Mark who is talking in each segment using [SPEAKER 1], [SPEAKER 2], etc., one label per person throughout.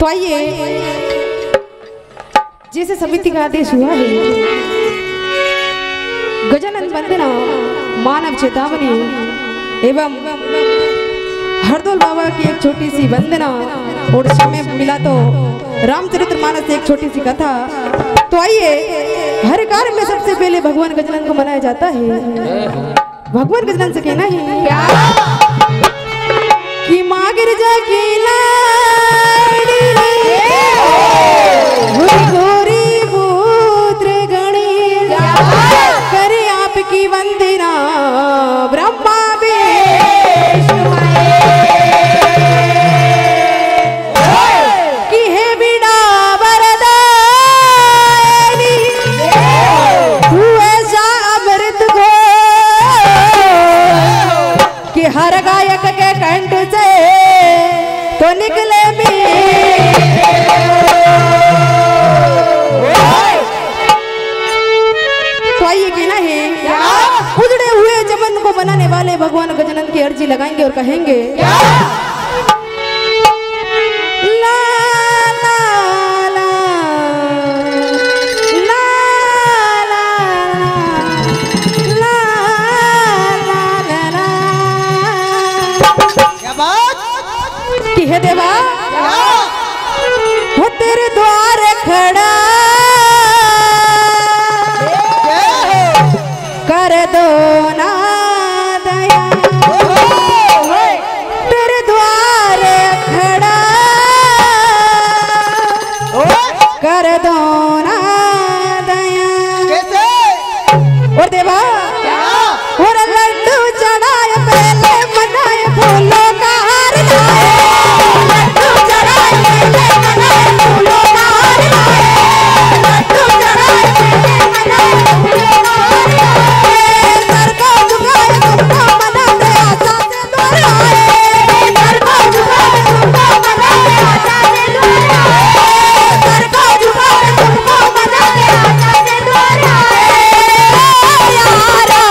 [SPEAKER 1] तो आइए, जैसे समिति का आदेश हुआ है, गजानन वंदना, मानव चेतावनी एवं हरदोल बाबा की एक छोटी सी वंदना और समय मिला तो रामचरितमानस से एक छोटी सी कथा। तो आइए, हर कार्य में सबसे पहले भगवान गजानन को मनाया जाता है। भगवान गजानन से कहना है क्या कि माँ गिरजा की लाड़ी घोरी पुत्र गणी करे आपकी वंदना ब्रह्मा की है बिना वरदानी तू ऐसा अमृत घो कि हर गायक के कंठ से तो निकले तो आइए कहना है उजड़े हुए जमन को बनाने वाले भगवान गजानन की अर्जी लगाएंगे और कहेंगे ला ला ला ला ला ला ला क्या बात कि है देवा वो तेरे द्वार खड़ा कर दो ना दया तेरे द्वार खड़ा कर दो ना दया और देवा और लड्डू चढ़ाए पहले मनाए फूलों का हार लाए लड्डू चढ़ाए पहले मनाए फूलों का हार लाए लड्डू चढ़ाए पहले मनाए फूलों का हार लाए सर को झुकाए तुमको मनाते आशा से दूर आए सर को झुकाए तुमको मनाते आशा से दूर आए सर को झुकाए तुमको मनाते आशा से दूर आए यारा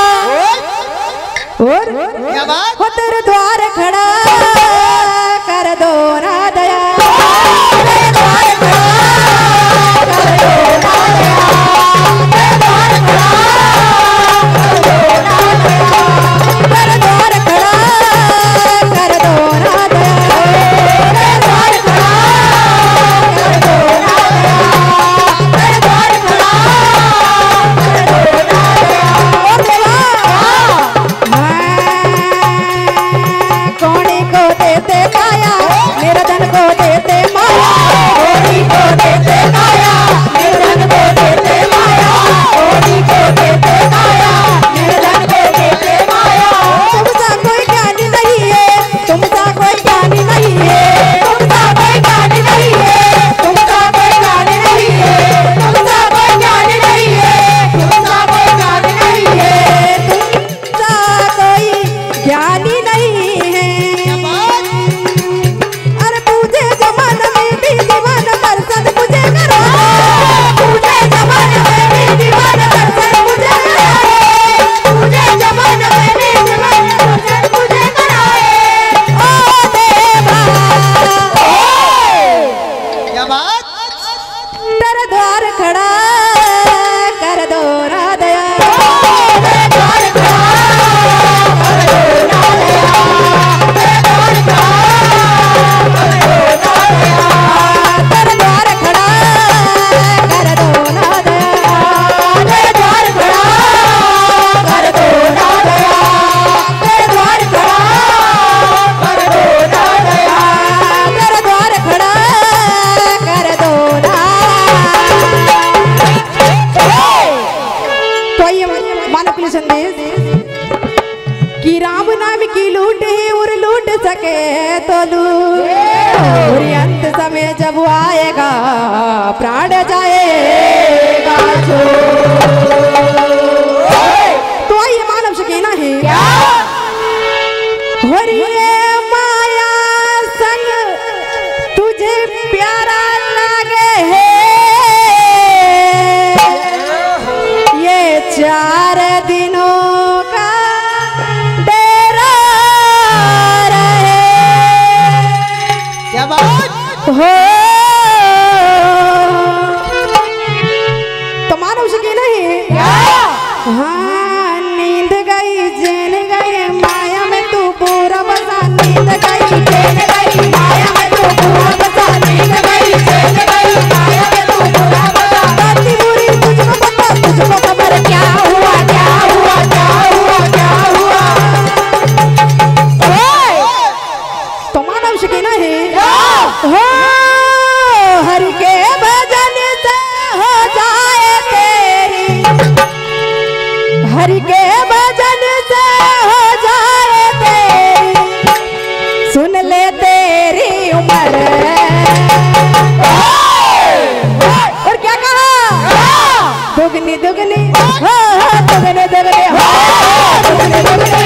[SPEAKER 1] और क्या बात हो तेरे द्वार खड़ा कर दो ना दया तेरे द्वार खड़ा कर दो ना दया तेरे द्वार खड़ा कर दो ना दया तेरे द्वार खड़ा कर दो ना दया तेरे द्वार खड़ा कर दो ना दया तेरे द्वार खड़ा कर दो ना दया और देवा कोणी को देते काया मेरा धन को देते माया कोणी को देते काया मेरा धन को देते माया कोणी को देते काया मेरा धन को देते माया तुमसा कोई ज्ञानी नहीं है तुमसा कोई ज्ञानी नहीं है तुमसा कोई ज्ञानी नहीं है तुमसा कोई ज्ञानी नहीं है तुमसा कोई ज्ञानी नहीं है तुमसा कोई ज्ञानी नहीं है तुमसा कोई ज्ञानी नहीं है अरे पूजे जमाने में भी दीवाना दर्शन मुझे करो पूजे जमाने में भी दीवाना दर्शन मुझे कराए पूजे जमाने में भी दीवाना दर्शन मुझे कराए ओ देवा क्या बात तेरे द्वार खड़ा कर दो ना दया तेरे द्वार खड़ा कर दो ना दया तेरे द्वार खड़ा कर दो ना दया तेरे द्वार खड़ा कर दो ना दया तेरे द्वार खड़ा कर दो ना दया तेरे द्वार खड़ा कर दो ना दया तेरे द्वार खड़ा कर दो ना तो आइए मानव के लिए संदेश कि राम नाम की लूट है और लूट सके तो लूट और अंत समय जब वो आएगा प्राण जाएगा तो आइए मानव से कहना है क्या माया संग तुझे प्यारा लागे है ये 4 दिनों का डेरा रहे क्या बात हो हरि के भजन से हो जाए तेरी, सुन ले तेरी उम्र। और क्या कहा? दुगनी दुगनी दुगने दुगने दुगने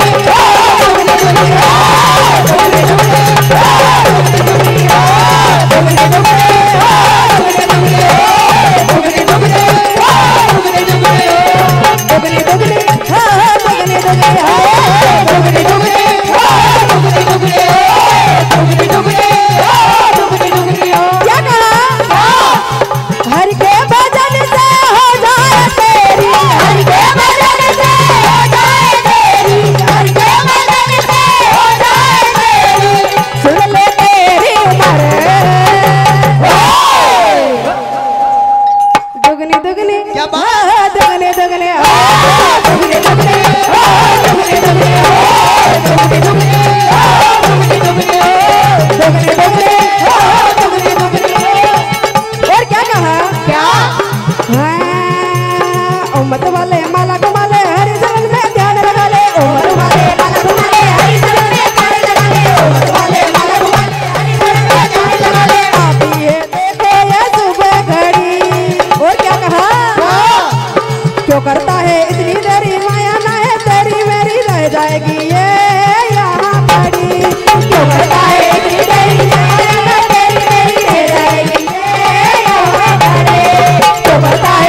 [SPEAKER 1] मत वाले माला घुमा ले, हरि शरण में ध्यान लगा ले। ओ मत वाले माला घुमा ले, हरि शरण में ध्यान लगा ले। ओ मत वाले माला घुमा ले, हरि शरण में ध्यान लगा ले। आप ये देखो ये सुबह घड़ी। और क्या कहा? क्यों करता है इतनी देरी, माया ना है तेरी मेरी रह जाएगी ये यहाँ पड़ी। क्यों करता है इतनी देरी, माया ना तेरी मेरी रह जाएगी ये यहाँ पड़ी। क्यों करता है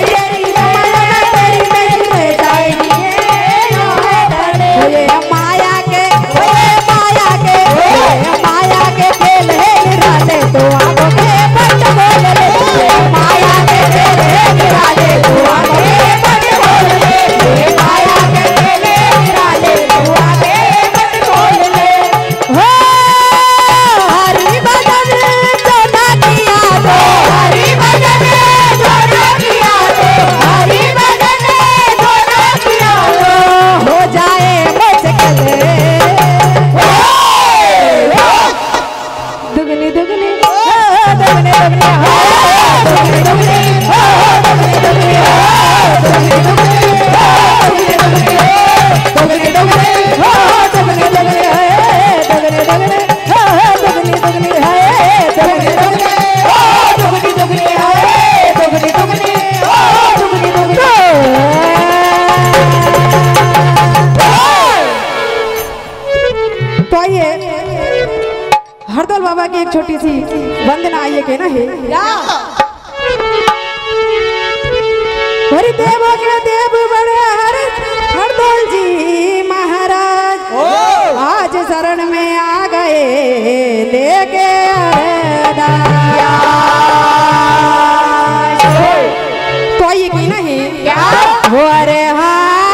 [SPEAKER 1] हरदौल बाबा की एक छोटी सी वंदना आइए के ना है। हरि देवों के देव बड़े हरदौल जी महाराज आज शरण में आ गए लेके तो आइए की नहीं क्या हो। अरे हाँ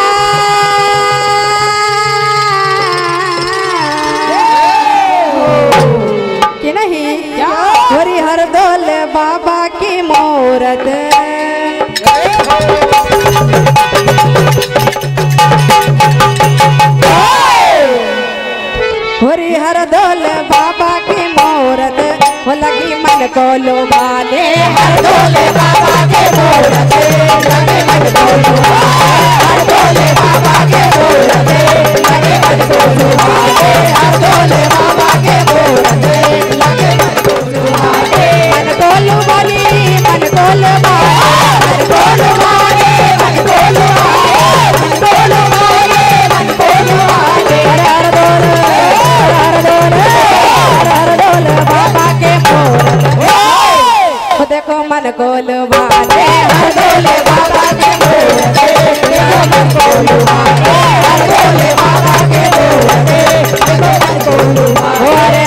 [SPEAKER 1] हरि हरदौल बाबा की मूरत हरि हरदौल बाबा की मूरत वो लगी मन को लुभाने। हरदौल बाबा के मूरत लगी मन को लुभाने। हरदौल बाबा के मूरत लगी मन को लुभाने। हरदौल बाबा के मूरत लगी मन को लुभाने। मन को लुभाने मन को लुभाने मन को लुभाने मन को लुभाने मन को लुभाने मन को लुभाने। हरदौल हरदौल बाबा के मूरत देखो मन को लुभाने। हरदौल बाबा के मूरत देखो मन को लुभाने। हरदौल बाबा के मूरत देखो मन को लुभाने।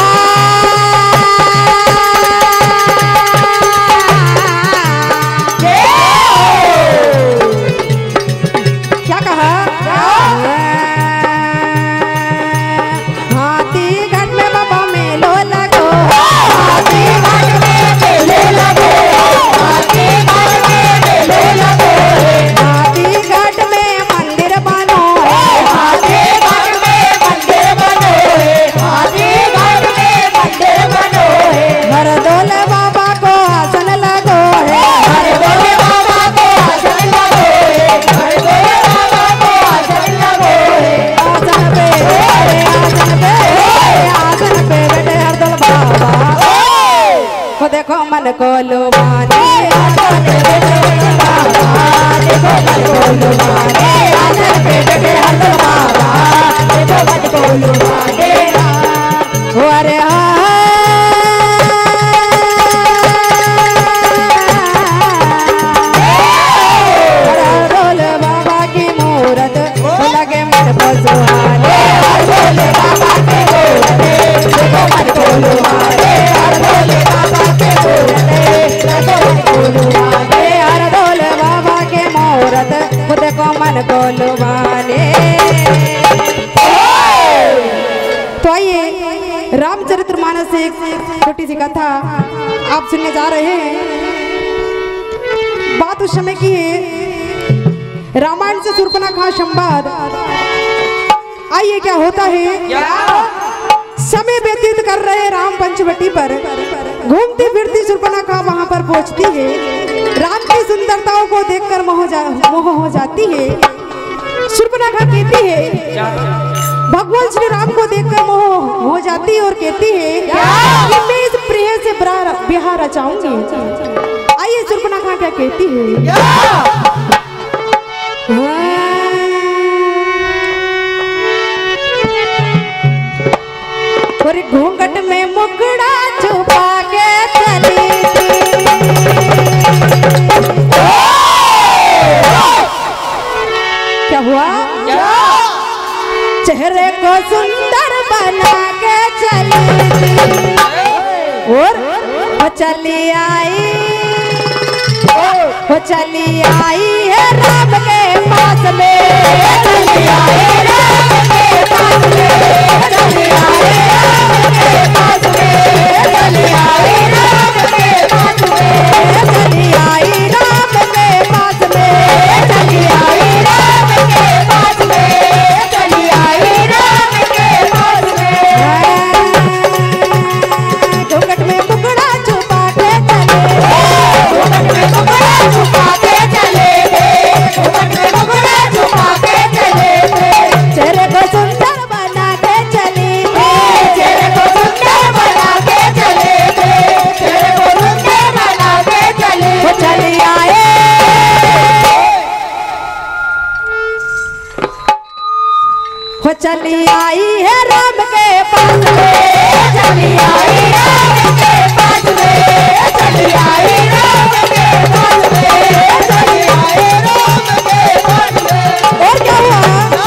[SPEAKER 1] क्या कहा? हाथी घाट में बाबा लुभाने, आंचल पे जगे हल्दर बाबा देखो मन को लुभाने। अरे भोले बाबा की मूरत लगे मन को सुहाने, भोले बाबा की मूरत देखो मन को लुभाने, भोले बाबा की मूरत देखो मन को लुभाने, भोले बाबा की मूरत देखो मन को लुभाने। तो आइए रामचरितमानस से एक छोटी सी कथा आप सुनने जा रहे हैं। बात उस समय की है, रामायण से शूर्पणखा संवाद। आइए क्या होता है, समय व्यतीत कर रहे राम पंचवटी पर, घूमती फिरती शूर्पणखा वहां पर पहुंचती है। राम की सुंदरताओं को देखकर मोह हो जाती है। शूर्पणखा कहती है, भगवान श्री राम को देखकर मोह हो जाती है और कहती है कि मैं इस प्रिय से ब्याह रचाऊंगी। आइए शूर्पणखा क्या कहती है, और घूंघट में मुखड़ा छुपा के चली थी, क्या हुआ, चेहरे को सुंदर बना के चली थी, और वो चली आई है राम के पास में, चली आई राम के पास में, चली आई राम के पास में, चली आई राम के पास में, चली आई राम के पास में, चली आई राम के पास में, चली आई राम के पास में। घूंघट में मुखड़ा छुपा के चले, घूंघट में मुखड़ा छुपा के चले थे, घूंघट में मुखड़ा छुपा के चले थे, चेहरे को सुंदर बना के चली थी, चेहरे को सुंदर बना के चले थे, चेहरे को सुंदर बना के चले, वो चली आए, वो चली आई है राम के पास में, चली आई राम के पास में, चली आई राम के पास में, चली आई राम के पास में। और क्या हुआ,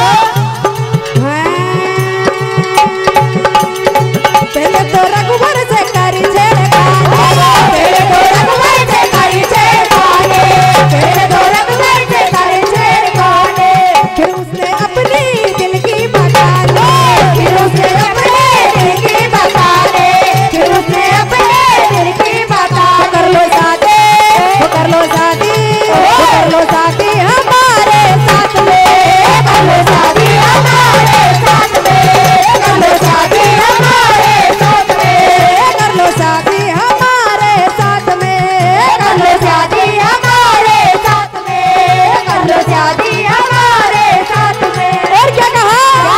[SPEAKER 1] पहले तो रघुवर से करी छेड़खानी, पहले तो रघुवर से करी छेड़खानी, पहले तो रघुवर से करी छेड़खानी, फिर उसने अपनी दिल की बता ली, फिर उसने अपने दिल की बता ली, फिर उसने अपने दिल की बता, कर लो शादी, वो कर लो शादी, वो कर लो शादी हमारे साथ में, कर लो शादी हमारे साथ में, कर लो शादी हमारे साथ में, कर लो शादी हमारे साथ में, कर लो शादी हमारे साथ में, कर लो शादी हमारे साथ में। और क्या कहा,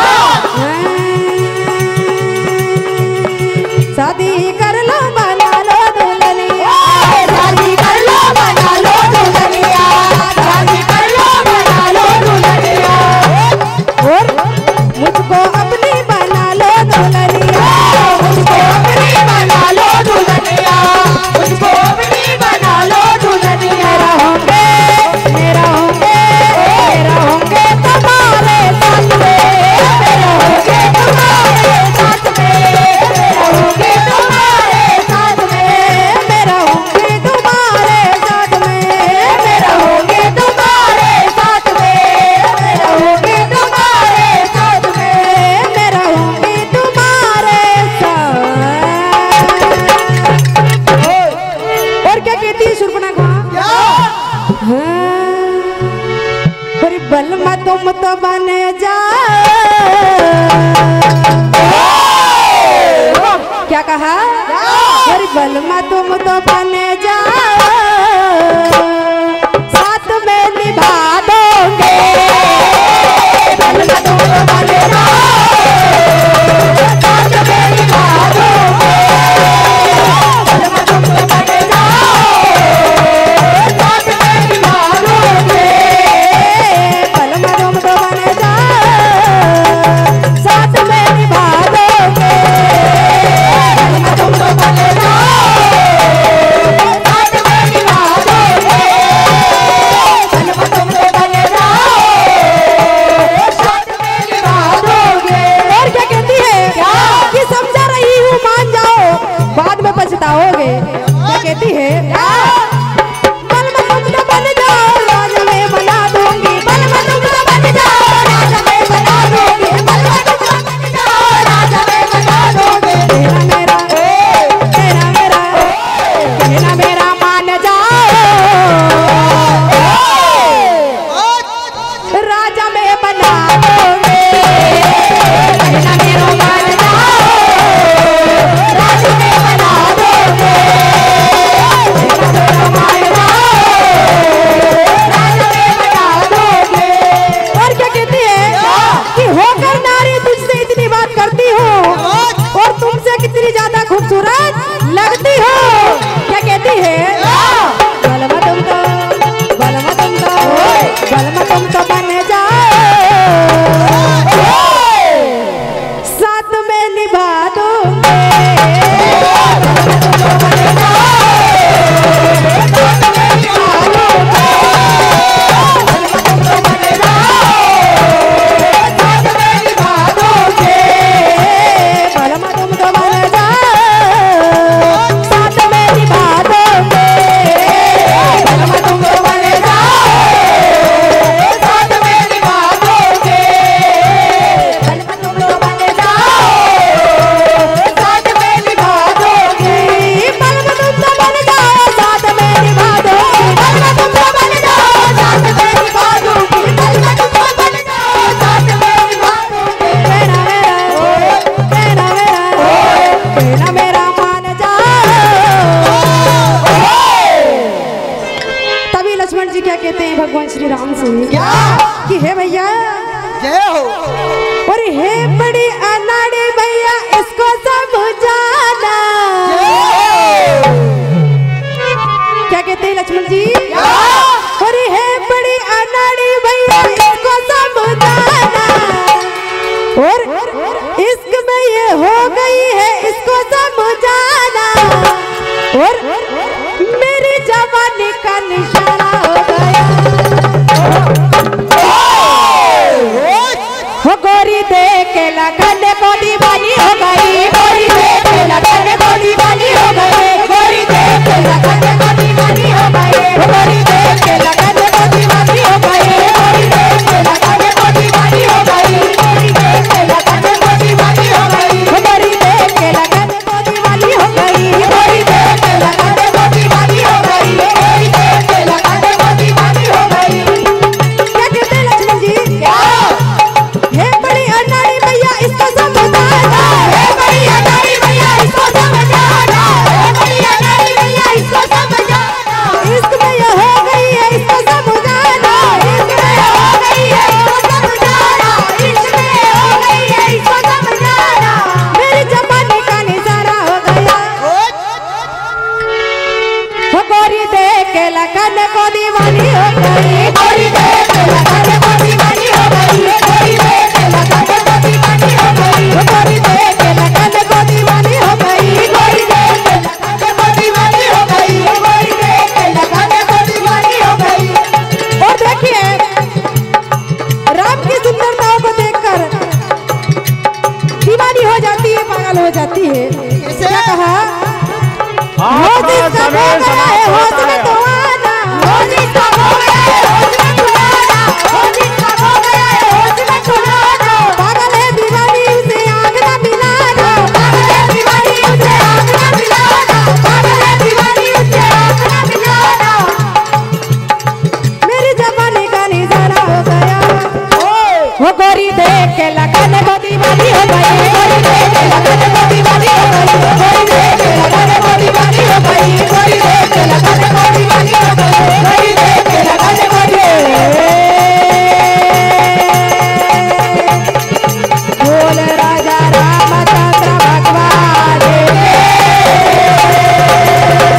[SPEAKER 1] शादी कर लो बना लो दुल्हनिया, शादी कर लो बना लो दुल्हनिया, शादी कर लो बना लो दुल्हनिया, और मुझको अपनी बना लो दुल्हनिया, मुझको अपनी बना लो दुल्हनिया, मुझको अपनी बना लो दुल्हनिया। मेरा होंगे तुम्हारे साथ में, मेरा होंगे तुम्हारे साथ में, मेरा होंगे तुम्हारे साथ में, मेरा होंगे तुम्हारे साथ में, मेरा होंगे तुम्हारे साथ में, मेरा होंगे तुम्हारे साथ में, मेरा होंगे तुम्हारे साथ। और क्या कहती है शूर्पणखा, अरे बलमा तुम तो बन जा, क्या कहा, अरे बलमा तुम तो बन जा, साथ में निभा दोगे, बलमा तुम तो बन जा, साथ में निभा दोगे, बलमा तुम तो बन जा, साथ में निभा दोगे, लक्ष्मण जी और है बड़ी अनाड़ी भैया इसको समझाना और इश्क में ये हो गई है इसको समझाना और मेरी जवानी का निशाना हो गया हो गोरी देख के लगन को दीवानी हो गई गोरी देख के लगन को दीवानी हो गई गोरी देख के लगन को दीवानी हो गई गोरी देख के लगन को दीवानी हो गई गोरी देख के लगन को दीवानी हो गई गोरी देख के लगन को दीवानी हो गई गोरी देख के लगन को दीवानी हो गई गोरी देख के लगन को दीवानी हो गई गोरी देख के लगन को दीवानी हो गई। क्या कहते हैं लक्ष्मण जी क्या है बड़ी अनाड़ी भैया इसको समझाना है बड़ी अनाड़ी भैया इसको समझाना है बड़ी अनाड़ी भैया इसको समझाना इश्क में ये हो गई है इसको समझाना इश्क में ये हो गई है इसको समझाना इश्क में ये हो गई है इसको समझाना मेरी जवानी का निशाना हो गया हो गोरी देख के लगन को दीवानी हो गई गोरी देख के लगन को दीवानी हो गई गोरी देख के लगन को दीवानी हो गई गोरी देख के लगन को दीवानी हो गई गोरी देख के लगन को दीवानी हो गई गोरी देख के लगन को दीवानी हो गई। और देखिए राम की सुंदरताओं को देखकर दीवानी हो जाती है पागल हो जाती है। क्या कहा होश इसका खो गया है होश में तो आना होश इसका खो गया है होश में तो आना होश इसका खो गया है होश में तो आना पागल है दीवानी उसे आँख ना मिलाना पागल है दीवानी उसे आँख ना मिलाना पागल है दीवानी उसे आँख ना मिलाना मेरी जवानी का निशाना हो गया हो गोरी देख के लगन को दीवानी